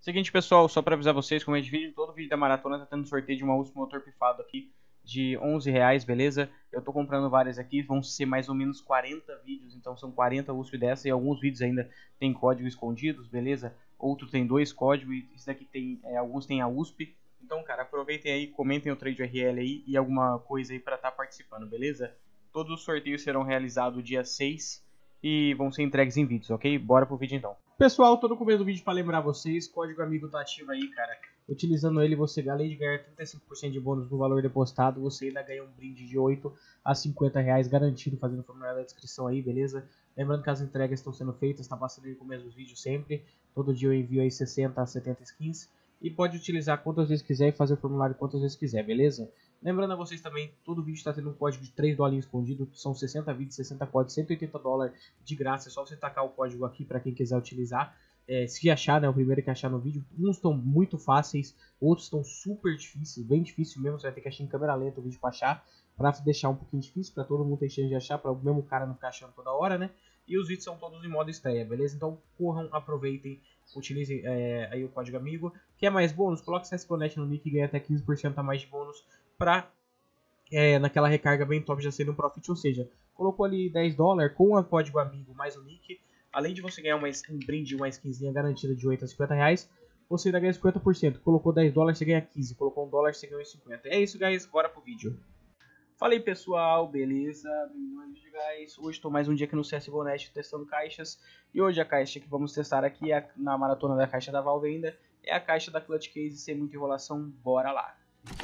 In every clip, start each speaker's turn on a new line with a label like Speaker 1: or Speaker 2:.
Speaker 1: Seguinte, pessoal, só para avisar vocês, como é de vídeo, todo vídeo da maratona tá tendo sorteio de uma USP motor pifado aqui de R$ 11, beleza? Eu tô comprando várias aqui, vão ser mais ou menos 40 vídeos, então são 40 USP dessa e alguns vídeos ainda tem código escondidos, beleza? Outro tem 2 códigos e esse daqui tem, alguns tem a USP. Então, cara, aproveitem aí, comentem o trade URL aí e alguma coisa aí para estar participando, beleza? Todos os sorteios serão realizados dia 6 e vão ser entregues em vídeos, ok? Bora pro vídeo então. Pessoal, tô no começo do vídeo para lembrar vocês, código amigo tá ativo aí, cara. Utilizando ele, você, além de ganhar 35% de bônus no valor depositado, você ainda ganha um brinde de 8 a 50 reais garantido, fazendo o formulário da descrição aí, beleza? Lembrando que as entregas estão sendo feitas, tá passando aí no começo dos vídeos sempre. Todo dia eu envio aí 60 a 70 skins. E pode utilizar quantas vezes quiser e fazer o formulário quantas vezes quiser, beleza? Lembrando a vocês também, todo vídeo está tendo um código de 3 dólares escondido. São 60 vídeos, 60 códigos, 180 dólares de graça. É só você tacar o código aqui para quem quiser utilizar. Se achar, né? O primeiro que achar no vídeo. Uns estão muito fáceis, outros estão super difíceis, bem difícil mesmo. Você vai ter que achar em câmera lenta o vídeo para achar. Para deixar um pouquinho difícil, para todo mundo ter chance de achar. Para o mesmo cara não ficar achando toda hora, né? E os vídeos são todos em modo estreia, beleza? Então corram, aproveitem, utilizem aí o código amigo. Quer mais bônus? Coloque CSGONET no nick e ganha até 15% a mais de bônus pra naquela recarga bem top já sendo um profit. Ou seja, colocou ali 10 dólares com o código amigo mais o nick. Além de você ganhar um brinde, uma skinzinha garantida de 8 a 50 reais, você ainda ganha 50%. Colocou 10 dólares, você ganha 15. Colocou 1 dólar, você ganha 50. É isso, guys. Bora pro vídeo. Fala aí, pessoal, beleza? Bem-vindo ao vídeo, guys. Hoje estou mais um dia aqui no CSGONET testando caixas. E hoje a caixa que vamos testar aqui na maratona da caixa da Valve ainda é a caixa da Clutch Case. Sem muita enrolação, bora lá.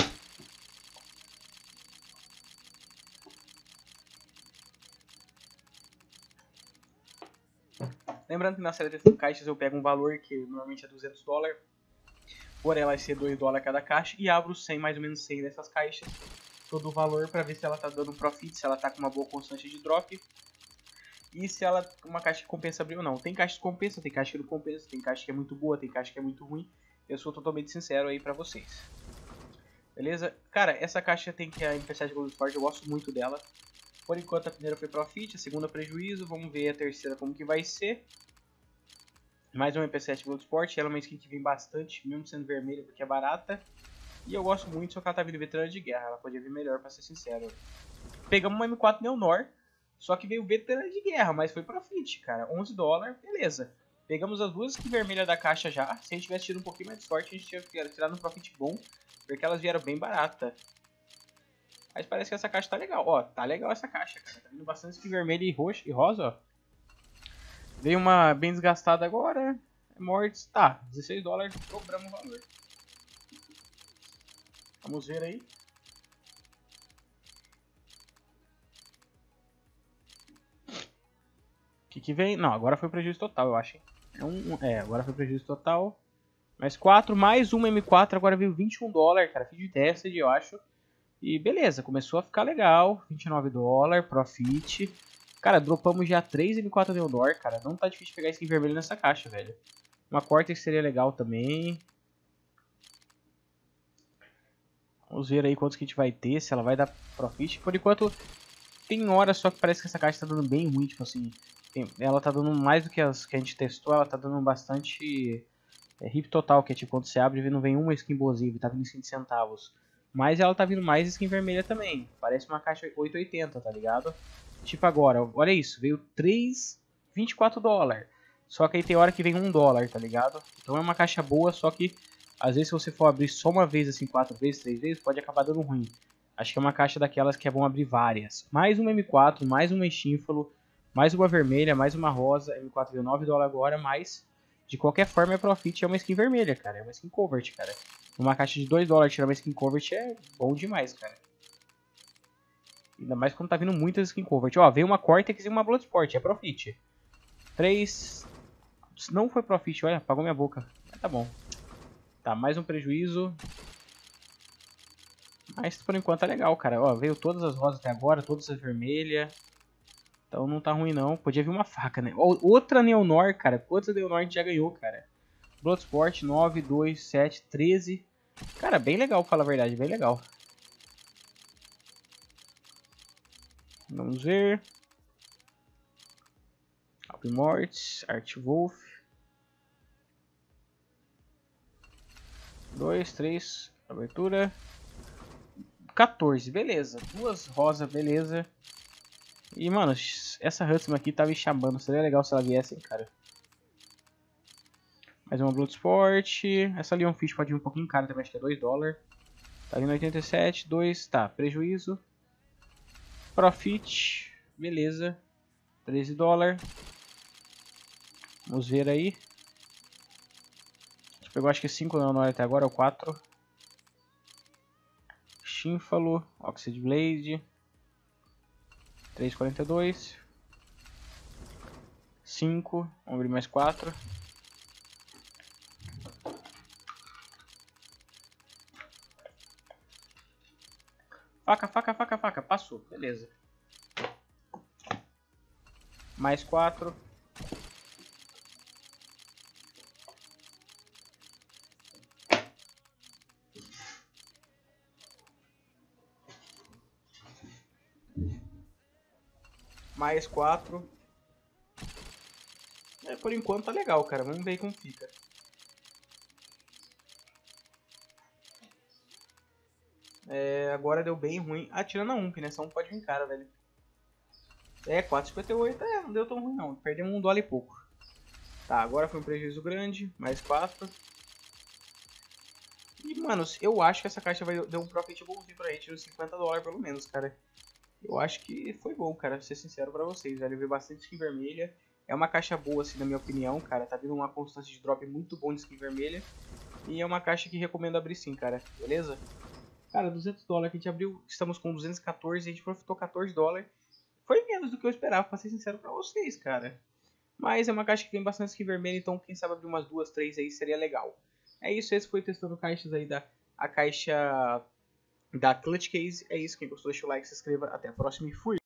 Speaker 1: Lembrando que na seleção de caixas eu pego um valor que normalmente é 200 dólares. Porém, vai ser 2 dólares cada caixa. E abro 100, mais ou menos 100 dessas caixas. Todo o valor para ver se ela tá dando profit, se ela tá com uma boa constante de drop. E se ela uma caixa que compensa abrir ou não. Tem caixa que compensa, tem caixa que não compensa, tem caixa que é muito boa, tem caixa que é muito ruim. Eu sou totalmente sincero aí pra vocês. Beleza? Cara, essa caixa tem que a MP7 Gold Sport, eu gosto muito dela. Por enquanto a primeira foi profit, a segunda prejuízo. Vamos ver a terceira como que vai ser. Mais uma MP7 Gold Sport, ela é uma skin que vem bastante, mesmo sendo vermelha porque é barata. E eu gosto muito, só que ela tá vindo veterana de guerra, ela podia vir melhor pra ser sincero. Pegamos uma M4 Neonor, só que veio veterana de guerra, mas foi profit, cara. 11 dólares, beleza. Pegamos as duas skins vermelhas da caixa já. Se a gente tivesse tido um pouquinho mais de sorte, a gente tinha tirado um profit bom, porque elas vieram bem barata. Mas parece que essa caixa tá legal. Ó, tá legal essa caixa, cara. Tá vindo bastante skin vermelha e roxa e rosa, ó. Veio uma bem desgastada agora. Mortes, tá. 16 dólares, dobramos o valor. Vamos ver aí. O que vem? Não, agora foi prejuízo total, eu acho. Agora foi prejuízo total. Mais 4, mais uma M4, agora veio 21 dólares, cara. Fiz de teste, eu acho. E beleza, começou a ficar legal. 29 dólares, profit. Cara, dropamos já 3 M4 Neonor, cara. Não tá difícil pegar skin vermelho nessa caixa, velho. Uma Cortex seria legal também. Vamos ver aí quantos que a gente vai ter, se ela vai dar profit. Por enquanto, tem horas só que parece que essa caixa tá dando bem ruim, tipo assim. Ela tá dando mais do que as que a gente testou, ela tá dando bastante hip total, que é tipo quando você abre e não vem uma skin boazinha, tá vindo skin de centavos. Mas ela tá vindo mais skin vermelha também. Parece uma caixa 880, tá ligado? Tipo agora, olha isso, veio 24 dólares. Só que aí tem hora que vem 1 dólar, tá ligado? Então é uma caixa boa, só que às vezes se você for abrir só uma vez, assim, 4 vezes, 3 vezes, pode acabar dando ruim. Acho que é uma caixa daquelas que é bom abrir várias. Mais uma M4, mais uma Estínfalo, mais uma vermelha, mais uma rosa. M4 deu 9 dólares agora, mas de qualquer forma é profit, é uma skin vermelha, cara. É uma skin covert, cara. Uma caixa de 2 dólares tirar uma skin covert é bom demais, cara. Ainda mais quando tá vindo muitas skin covert. Ó, veio uma Cortex e uma Bloodsport, é profit. 3... Não foi profit, olha, apagou minha boca. Mas tá bom. Tá, mais um prejuízo. Mas por enquanto tá legal, cara. Ó, veio todas as rosas até agora, todas as vermelhas. Então não tá ruim não. Podia vir uma faca, né? Outra Neonor, cara. Quantas Neonor a gente já ganhou, cara? Bloodsport 9, 2, 7, 13. Cara, bem legal, pra falar a verdade. Bem legal. Vamos ver. Alpimortes, Artwolf. 2, 3, abertura. 14, beleza. 2 rosa, beleza. E, mano, essa Huntsman aqui tá me chamando. Seria legal se ela viesse, hein, cara. Mais uma Bloodsport. Essa Leon Fish pode vir um pouquinho cara também, acho que é 2 dólares. Tá vindo 87, 2, tá. Prejuízo. Profit, beleza. 13 dólares. Vamos ver aí. A gente pegou acho que 5 não até agora, ou 4. Chínfalo, Oxide Blade. 3,42. 5, vamos abrir mais 4. Faca, faca, faca, faca, passou, beleza. Mais 4. Mais 4. Por enquanto tá legal, cara. Vamos ver como fica. Agora deu bem ruim. Ah, tirando a UMP, né? Só um pode vir cara, velho. 4,58. Não deu tão ruim, não. Perdemos 1 dólar e pouco. Tá, agora foi um prejuízo grande. Mais 4. E, mano, eu acho que essa caixa vai dar um profit bonzinho pra gente. Uns 50 dólares pelo menos, cara. Eu acho que foi bom, cara. Pra ser sincero pra vocês, velho. Eu vi bastante skin vermelha. É uma caixa boa, assim, na minha opinião, cara. Tá vindo uma constância de drop muito bom de skin vermelha. E é uma caixa que recomendo abrir sim, cara. Beleza? Cara, 200 dólares que a gente abriu. Estamos com 214. A gente profitou 14 dólares. Foi menos do que eu esperava, pra ser sincero pra vocês, cara. Mas é uma caixa que tem bastante skin vermelha. Então, quem sabe abrir umas 2, 3 aí seria legal. É isso. Esse foi testando caixas aí a caixa da Clutch Case. É isso. Quem gostou, deixa o like, se inscreva. Até a próxima e fui!